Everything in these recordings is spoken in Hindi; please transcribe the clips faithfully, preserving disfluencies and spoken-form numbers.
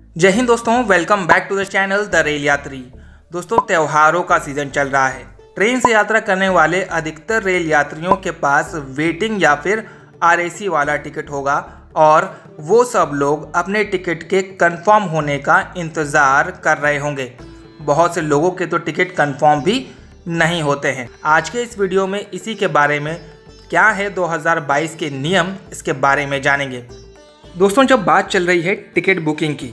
जय हिंद दोस्तों, welcome back to the channel the rail Yatri. दोस्तों, त्योहारों का सीजन चल रहा है। ट्रेन से यात्रा करने वाले अधिकतर रेल यात्रियों के पास वेटिंग या फिर आरएसी वाला टिकट होगा और वो सब लोग अपने टिकट के कंफर्म होने का इंतज़ार कर रहे होंगे। बहुत से लोगों के तो टिकट कंफर्म भी नहीं होते हैं। आज के इस वीडियो में इसी के बारे में क्या है दो हज़ार बाईस के नियम, इसके बारे में जानेंगे। दोस्तों, जब बात चल रही है टिकट बुकिंग की,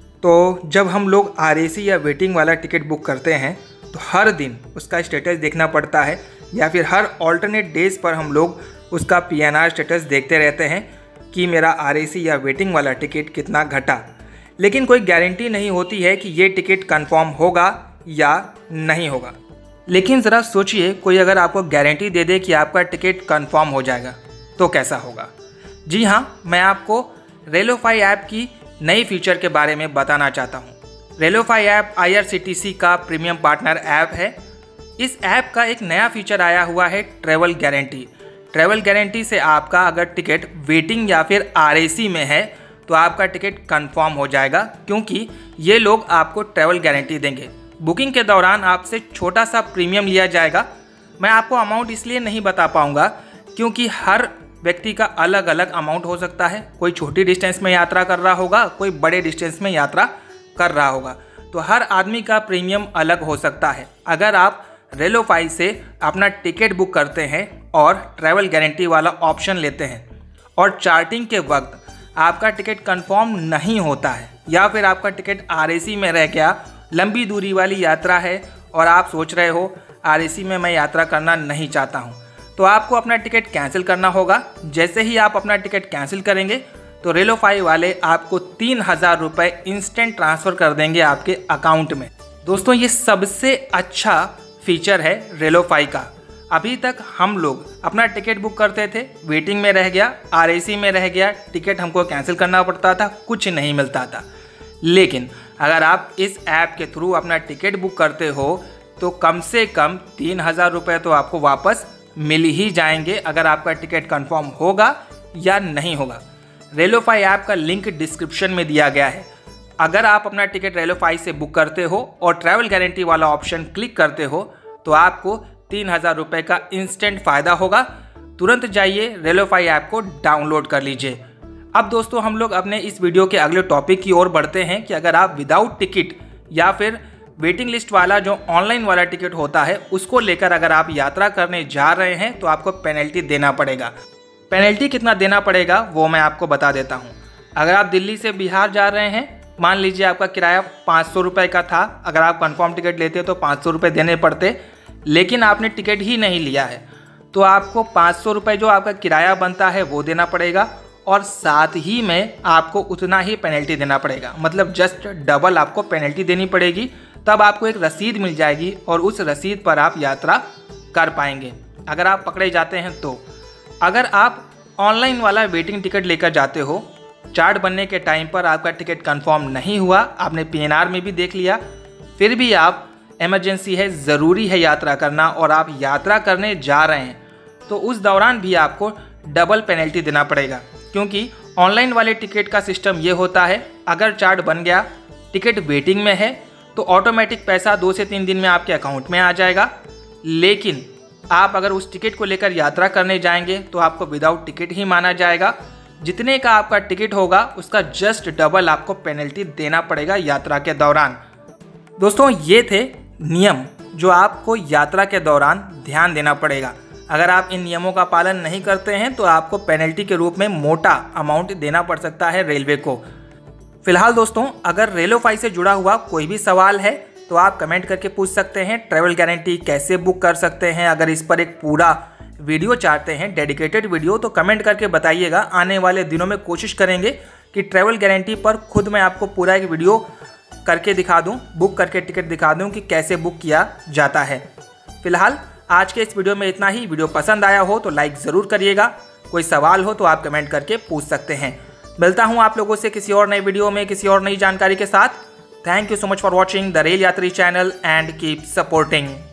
तो जब हम लोग आरएसी या वेटिंग वाला टिकट बुक करते हैं तो हर दिन उसका स्टेटस देखना पड़ता है या फिर हर ऑल्टरनेट डेज पर हम लोग उसका पीएनआर स्टेटस देखते रहते हैं कि मेरा आरएसी या वेटिंग वाला टिकट कितना घटा। लेकिन कोई गारंटी नहीं होती है कि ये टिकट कंफर्म होगा या नहीं होगा। लेकिन ज़रा सोचिए, कोई अगर आपको गारंटी दे दे कि आपका टिकट कंफर्म हो जाएगा तो कैसा होगा। जी हाँ, मैं आपको रेलोफाई ऐप की नई फीचर के बारे में बताना चाहता हूँ। रेलोफाई ऐप आईआरसीटीसी का प्रीमियम पार्टनर ऐप है। इस ऐप का एक नया फीचर आया हुआ है, ट्रैवल गारंटी। ट्रैवल गारंटी से आपका अगर टिकट वेटिंग या फिर आरएसी में है तो आपका टिकट कंफर्म हो जाएगा, क्योंकि ये लोग आपको ट्रैवल गारंटी देंगे। बुकिंग के दौरान आपसे छोटा सा प्रीमियम लिया जाएगा। मैं आपको अमाउंट इसलिए नहीं बता पाऊँगा क्योंकि हर व्यक्ति का अलग अलग अमाउंट हो सकता है। कोई छोटी डिस्टेंस में यात्रा कर रहा होगा, कोई बड़े डिस्टेंस में यात्रा कर रहा होगा, तो हर आदमी का प्रीमियम अलग हो सकता है। अगर आप रेलोफाई से अपना टिकट बुक करते हैं और ट्रैवल गारंटी वाला ऑप्शन लेते हैं और चार्टिंग के वक्त आपका टिकट कंफर्म नहीं होता है या फिर आपका टिकट आरएसी में रह गया, लंबी दूरी वाली यात्रा है और आप सोच रहे हो आरएसी में मैं यात्रा करना नहीं चाहता हूँ, तो आपको अपना टिकट कैंसिल करना होगा। जैसे ही आप अपना टिकट कैंसिल करेंगे तो रेलोफाई वाले आपको तीन हज़ार रुपये इंस्टेंट ट्रांसफ़र कर देंगे आपके अकाउंट में। दोस्तों, ये सबसे अच्छा फीचर है रेलोफाई का। अभी तक हम लोग अपना टिकट बुक करते थे, वेटिंग में रह गया, आरएसी में रह गया, टिकट हमको कैंसिल करना पड़ता था, कुछ नहीं मिलता था। लेकिन अगर आप इस ऐप के थ्रू अपना टिकट बुक करते हो तो कम से कम तीन हज़ार रुपये तो आपको वापस मिल ही जाएंगे, अगर आपका टिकट कंफर्म होगा या नहीं होगा। रेलोफाई ऐप का लिंक डिस्क्रिप्शन में दिया गया है। अगर आप अपना टिकट रेलोफाई से बुक करते हो और ट्रैवल गारंटी वाला ऑप्शन क्लिक करते हो तो आपको तीन हज़ार रुपये का इंस्टेंट फ़ायदा होगा। तुरंत जाइए, रेलोफाई ऐप को डाउनलोड कर लीजिए। अब दोस्तों, हम लोग अपने इस वीडियो के अगले टॉपिक की ओर बढ़ते हैं कि अगर आप विदाउट टिकट या फिर वेटिंग लिस्ट वाला जो ऑनलाइन वाला टिकट होता है उसको लेकर अगर आप यात्रा करने जा रहे हैं तो आपको पेनल्टी देना पड़ेगा। पेनल्टी कितना देना पड़ेगा वो मैं आपको बता देता हूं। अगर आप दिल्ली से बिहार जा रहे हैं, मान लीजिए आपका किराया पाँच सौ रुपये का था, अगर आप कंफर्म टिकट लेते तो पाँच सौ रुपये देने पड़ते, लेकिन आपने टिकट ही नहीं लिया है तो आपको पाँच सौ रुपये जो आपका किराया बनता है वो देना पड़ेगा और साथ ही में आपको उतना ही पेनल्टी देना पड़ेगा। मतलब जस्ट डबल आपको पेनल्टी देनी पड़ेगी, तब आपको एक रसीद मिल जाएगी और उस रसीद पर आप यात्रा कर पाएंगे अगर आप पकड़े जाते हैं तो। अगर आप ऑनलाइन वाला वेटिंग टिकट लेकर जाते हो, चार्ट बनने के टाइम पर आपका टिकट कंफर्म नहीं हुआ, आपने पीएनआर में भी देख लिया, फिर भी आप इमरजेंसी है, ज़रूरी है यात्रा करना और आप यात्रा करने जा रहे हैं, तो उस दौरान भी आपको डबल पेनल्टी देना पड़ेगा। क्योंकि ऑनलाइन वाले टिकट का सिस्टम ये होता है, अगर चार्ट बन गया, टिकट वेटिंग में है तो ऑटोमेटिक पैसा दो से तीन दिन में आपके अकाउंट में आ जाएगा। लेकिन आप अगर उस टिकट को लेकर यात्रा करने जाएंगे तो आपको विदाउट टिकट ही माना जाएगा। जितने का आपका टिकट होगा उसका जस्ट डबल आपको पेनल्टी देना पड़ेगा यात्रा के दौरान। दोस्तों, ये थे नियम जो आपको यात्रा के दौरान ध्यान देना पड़ेगा। अगर आप इन नियमों का पालन नहीं करते हैं तो आपको पेनल्टी के रूप में मोटा अमाउंट देना पड़ सकता है रेलवे को। फिलहाल दोस्तों, अगर रेलोफाई से जुड़ा हुआ कोई भी सवाल है तो आप कमेंट करके पूछ सकते हैं। ट्रैवल गारंटी कैसे बुक कर सकते हैं, अगर इस पर एक पूरा वीडियो चाहते हैं, डेडिकेटेड वीडियो, तो कमेंट करके बताइएगा। आने वाले दिनों में कोशिश करेंगे कि ट्रैवल गारंटी पर खुद मैं आपको पूरा एक वीडियो करके दिखा दूं, बुक करके टिकट दिखा दूं कि कैसे बुक किया जाता है। फिलहाल आज के इस वीडियो में इतना ही। वीडियो पसंद आया हो तो लाइक ज़रूर करिएगा। कोई सवाल हो तो आप कमेंट करके पूछ सकते हैं। मिलता हूं आप लोगों से किसी और नए वीडियो में किसी और नई जानकारी के साथ। Thank you so much for watching the rail Yatri channel and keep supporting.